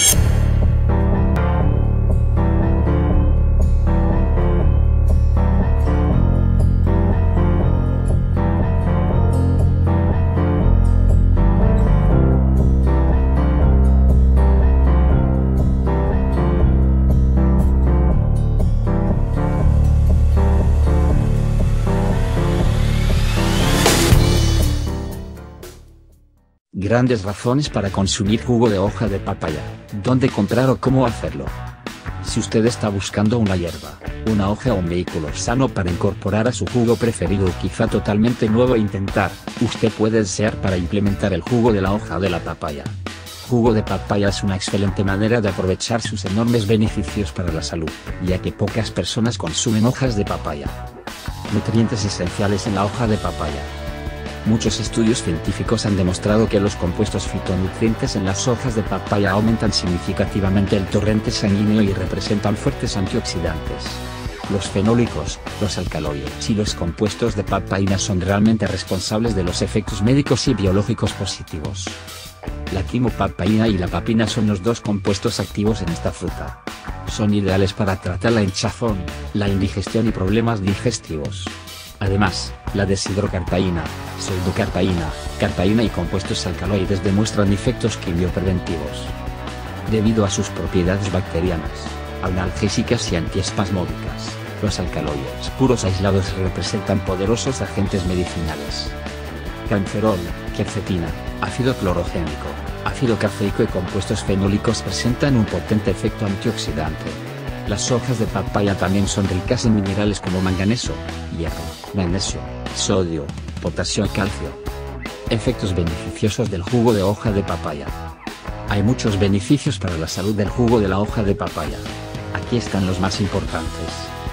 Grandes razones para consumir jugo de hoja de papaya, dónde comprar o cómo hacerlo. Si usted está buscando una hierba, una hoja o un vehículo sano para incorporar a su jugo preferido o quizá totalmente nuevo e intentar, usted puede desear para implementar el jugo de la hoja de la papaya. Jugo de papaya es una excelente manera de aprovechar sus enormes beneficios para la salud, ya que pocas personas consumen hojas de papaya. Nutrientes esenciales en la hoja de papaya. Muchos estudios científicos han demostrado que los compuestos fitonutrientes en las hojas de papaya aumentan significativamente el torrente sanguíneo y representan fuertes antioxidantes. Los fenólicos, los alcaloides y los compuestos de papaína son realmente responsables de los efectos médicos y biológicos positivos. La quimopapaína y la papina son los dos compuestos activos en esta fruta. Son ideales para tratar la hinchazón, la indigestión y problemas digestivos. Además, la deshidrocartaína, pseudocartaína, cartaína y compuestos alcaloides demuestran efectos quimiopreventivos. Debido a sus propiedades bacterianas, analgésicas y antiespasmódicas, los alcaloides puros aislados representan poderosos agentes medicinales. Cancerol, quercetina, ácido clorogénico, ácido cafeico y compuestos fenólicos presentan un potente efecto antioxidante. Las hojas de papaya también son ricas en minerales como manganeso, hierro, magnesio, sodio, potasio y calcio. Efectos beneficiosos del jugo de hoja de papaya. Hay muchos beneficios para la salud del jugo de la hoja de papaya. Aquí están los más importantes.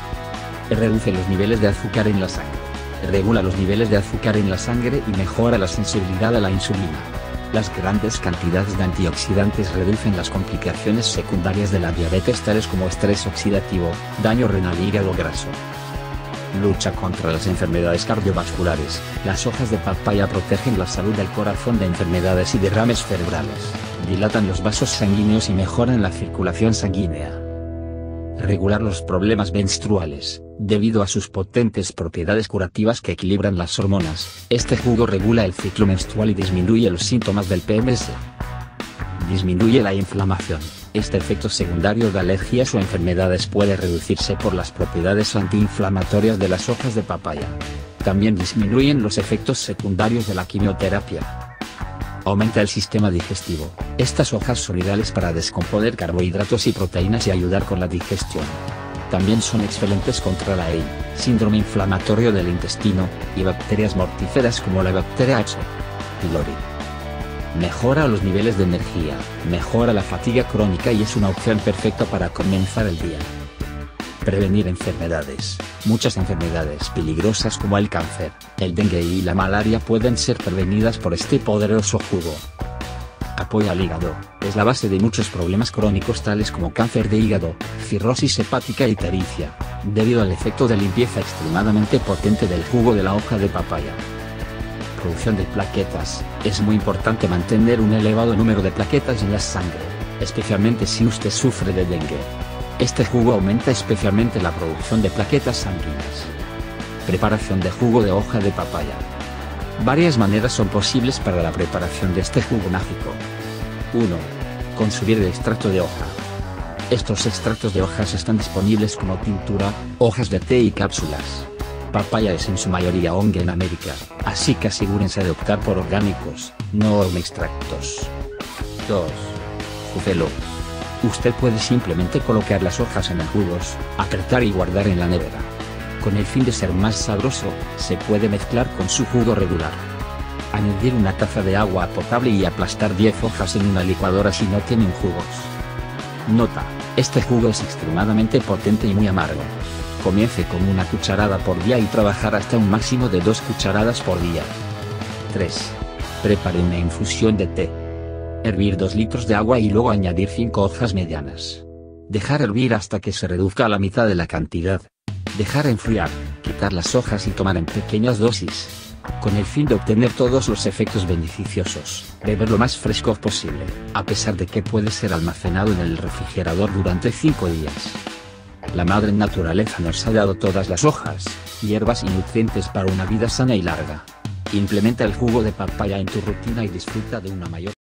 Reduce los niveles de azúcar en la sangre. Regula los niveles de azúcar en la sangre y mejora la sensibilidad a la insulina. Las grandes cantidades de antioxidantes reducen las complicaciones secundarias de la diabetes tales como estrés oxidativo, daño renal y hígado graso. Lucha contra las enfermedades cardiovasculares. Las hojas de papaya protegen la salud del corazón de enfermedades y derrames cerebrales, dilatan los vasos sanguíneos y mejoran la circulación sanguínea. Regular los problemas menstruales. Debido a sus potentes propiedades curativas que equilibran las hormonas, este jugo regula el ciclo menstrual y disminuye los síntomas del PMS. Disminuye la inflamación. Este efecto secundario de alergias o enfermedades puede reducirse por las propiedades antiinflamatorias de las hojas de papaya. También disminuyen los efectos secundarios de la quimioterapia. Aumenta el sistema digestivo. Estas hojas son ideales para descomponer carbohidratos y proteínas y ayudar con la digestión. También son excelentes contra la EI, síndrome inflamatorio del intestino, y bacterias mortíferas como la bacteria H. pylori. Mejora los niveles de energía, mejora la fatiga crónica y es una opción perfecta para comenzar el día. Prevenir enfermedades. Muchas enfermedades peligrosas como el cáncer, el dengue y la malaria pueden ser prevenidas por este poderoso jugo. Apoya al hígado. Es la base de muchos problemas crónicos tales como cáncer de hígado, cirrosis hepática y ictericia, debido al efecto de limpieza extremadamente potente del jugo de la hoja de papaya. Producción de plaquetas. Es muy importante mantener un elevado número de plaquetas en la sangre, especialmente si usted sufre de dengue. Este jugo aumenta especialmente la producción de plaquetas sanguíneas. Preparación de jugo de hoja de papaya. Varias maneras son posibles para la preparación de este jugo mágico. 1. Consumir el extracto de hoja. Estos extractos de hojas están disponibles como tintura, hojas de té y cápsulas. Papaya es en su mayoría hongo en América, así que asegúrense de optar por orgánicos, no extractos. 2. Júfelo. Usted puede simplemente colocar las hojas en jugos, apretar y guardar en la nevera. Con el fin de ser más sabroso, se puede mezclar con su jugo regular. Añadir una taza de agua potable y aplastar 10 hojas en una licuadora si no tienen jugos. Nota: este jugo es extremadamente potente y muy amargo. Comience con una cucharada por día y trabajar hasta un máximo de 2 cucharadas por día. 3. Prepare una infusión de té. Hervir 2 litros de agua y luego añadir 5 hojas medianas. Dejar hervir hasta que se reduzca a la mitad de la cantidad. Dejar enfriar, quitar las hojas y tomar en pequeñas dosis. con el fin de obtener todos los efectos beneficiosos. Beber lo más fresco posible, a pesar de que puede ser almacenado en el refrigerador durante 5 días. La madre naturaleza nos ha dado todas las hojas, hierbas y nutrientes para una vida sana y larga. Implementa el jugo de papaya en tu rutina y disfruta de una mayor